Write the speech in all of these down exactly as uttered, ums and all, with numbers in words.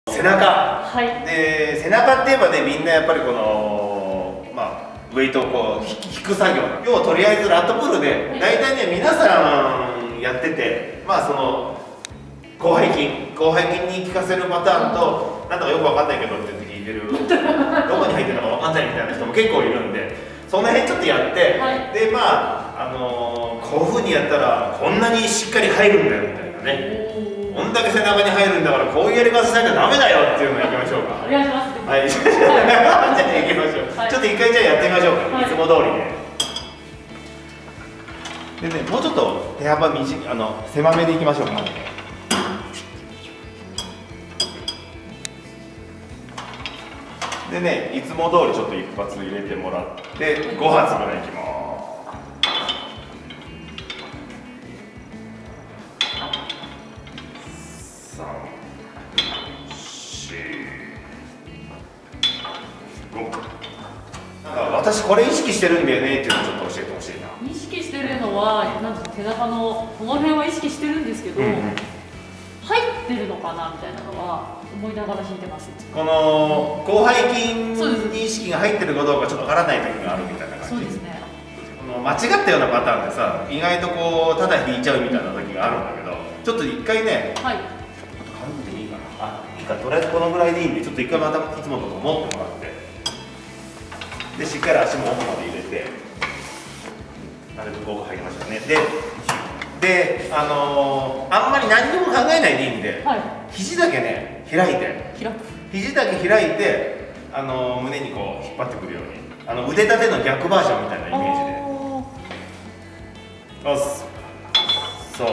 背中、 はい、 で背中って言えばね、みんなやっぱりこのまあウェイトをこう引く作業、要はとりあえずラットプールで大体ね皆さんやってて、まあその広背筋広背筋に効かせるパターンと、なんだかよくわかんないけどって聞いてるどこに入ってるのかわかんないみたいな人も結構いるんで、その辺ちょっとやって、はい、でまああのー、こういうふうにやったらこんなにしっかり入るんだよみたいなね、こんだけ背中に入るんだからこういうやり方しなきゃダメだよっていうのをいきましょうか。 お願いします。 はい、じゃあ行きましょう、はい、ちょっと一回じゃあやってみましょうか、はい、いつも通りで。でね、もうちょっと手幅短い、あの狭めでいきましょうか。でね、いつも通りちょっと一発入れてもらってご発ぐらいいきます。私これ意識してるんだよねっていうのをちょっと教えてほしいな。 意識してるのは、なんですか、背中のこの辺は意識してるんですけど、うんうん、入ってるのかなみたいなのは思いながら弾いてます。 この広背筋に意識が入ってるかどうかちょっとわからない時があるみたいな感じ。 そうですね。 この間違ったようなパターンでさ、意外とこうただ弾いちゃうみたいな時があるんだけど、ちょっと一回ね、はい、ちょっと軽くでいいかな。あ、いいか、とりあえずこのぐらいでいいんで、ちょっと一回またいつものと持ってもらって。でしっかり足も奥まで入れて、なるべくここ入りましたね。で、で、あのー、あんまり何にも考えないでいいんで、はい、肘だけね開いて、開く肘だけ開いて、あのー、胸にこう引っ張ってくるように、あの腕立ての逆バージョンみたいなイメージで。よし、そう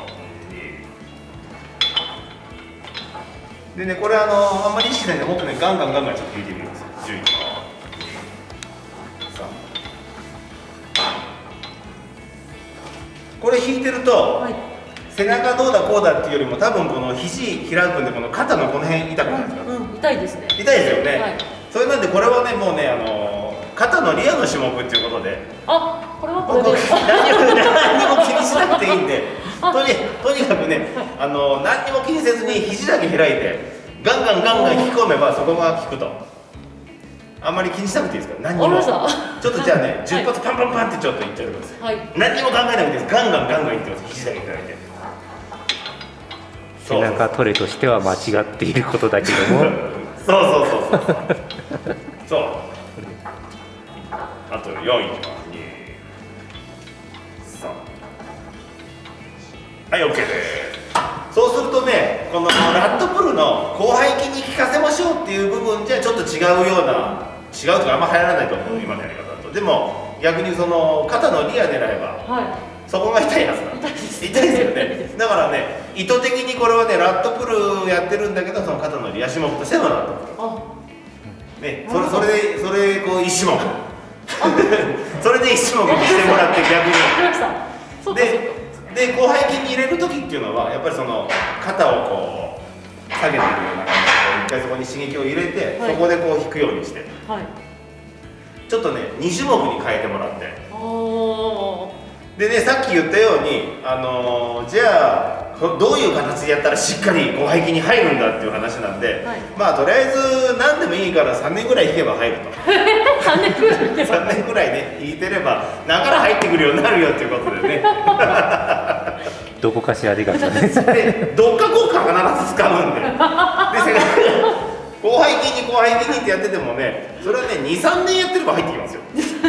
でね、これあのー、あんまり意識しないで、もっとねガンガンガンガンちょっと引いてみます。じゅういちこれ引いてると、はい、背中どうだこうだっていうよりも、多分この肘開くんで、この肩のこの辺痛くないですか？ うんうん、痛いですね。 痛いですよね。はい、それなんでこれはね、もうね、あのー、肩のリアの種目っていうことで、 あ、これはこれで何も何も気にしなくていいんで、とにとにかくね、あのー、何にも気にせずに肘だけ開いて、ガンガンガンガン引き込めばそこが効くと。あんまり気にしなくていいですから、何にも。ちょっとじゃあね、じゅっ発パンパンパンってちょっといっちゃってください。はい、何にも考えなくていいです。ガンガンガンガンいってます。肘だけ開いて。 背中トレとしては間違っていることだけども。 そうそうそうそう。そう。あとよんいきます。に、さん。はい、オッケーです。そうするとね、このラットプルの広背筋に効かせましょうっていう部分じゃちょっと違うような、違うとかあんま流行らないと思う、今のやり方だと。でも逆にその肩のリア狙えば、はい、そこが痛いはずなんです。痛いですよね。だからね、意図的にこれはね、ラットプルやってるんだけど、その肩のリア種目としてのラットプル。ね、それそれでそれこう一種目。それで一種目にしてもらって逆に。で。で広背筋に入れる時っていうのはやっぱりその肩をこう下げているような感じで、一回そこに刺激を入れて、はい、そこでこう引くようにして、はい、ちょっとねに種目に変えてもらって、でね、さっき言ったように、あのー、じゃあどういう形でやったらしっかり広背筋に入るんだっていう話なんで、はい、まあとりあえず何でもいいからさんねんぐらい引けば入ると。 さんねんぐらいさんねんぐらいね引いてればだから入ってくるようになるよっていうことでね。 どこかしらでかったね。 でどっか効果必ず使うんで。で広背筋に広背筋にってやっててもね、それはねにさんねんやってれば入ってきますよ。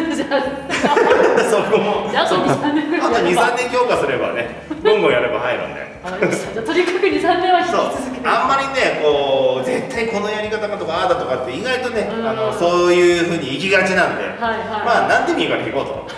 そこもあとにさんねんぐらい、 あとにさんねん強化すればね、どんどんやれば入るんで。 じゃとにかくにさんねんは引き続ける。 あんまりねこう絶対このやり方がとかああだとかって意外とね、あのそういうふうにいきがちなんで、はい、はい、まあ何でもいいから引こうと。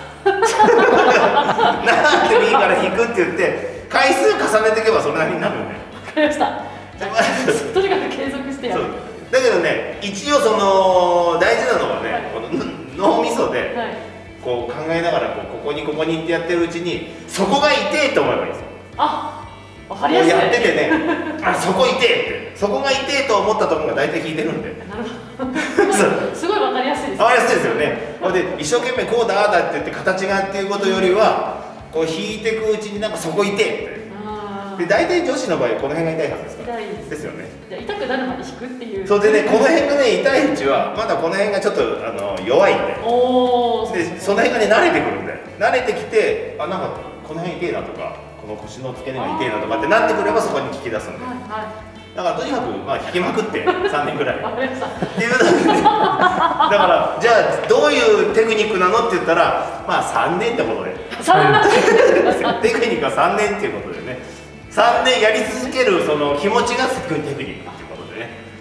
何でもいいから引くって言って回数重ねていけばそれなりになるんで。 わかりました。とにかく継続してやる。 だけどね、一応その大事なのはね、はい、この脳みそで、はい、こう考えながらこうここにここにってやってるうちにそこが痛いと思えばいいんですよ。 あ、わかりやすい。 やっててね、あそこ痛いってそこが痛いと思ったところが大体効いてるんで。 なるほど。すごいわかりやすいです。 わかりやすいですよね。で一生懸命こうだああだって言って形がっていうことよりは、こう引いていくうちになんかそこ痛いって。 で大体女子の場合この辺が痛いはずですから痛いですですよね。 じゃあ痛くなるまで引くっていう。 そうでね、この辺がね痛いうちはまだこの辺がちょっとあの弱いんで、 おお。 でその辺がね慣れてくるんで、慣れてきてあなんかこの辺痛いなとかこの腰の付け根が痛いなとかってなってくればそこに効き出すんで、 はいはいだからとにかくまあ引きまくってさんねんぐらいわかりました。 っていうので、だからじゃあどういうテクニックなのって言ったらまあさんねんってことでそんなテクニックはさんねんっていうことでね、さんねんやり続けるその気持ちがテクニックっていうことでね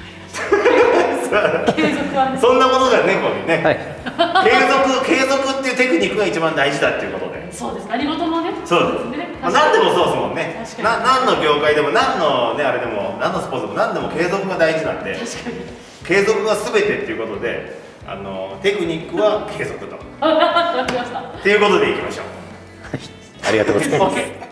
継続はね。 そんなことだよね、これね、 はい。 継続継続っていうテクニックが一番大事だっていうことで、 そうです。何事もね。 そうですね。 まあ、何でもそうですもんね。 確かにな何の業界でも何のねあれでも何のスポーツでも何でも継続が大事なんで、 確かに。 継続が全てっていうことで、あのテクニックは継続とわかりました。 っていうことでいきましょう。 ありがとうございます。 OK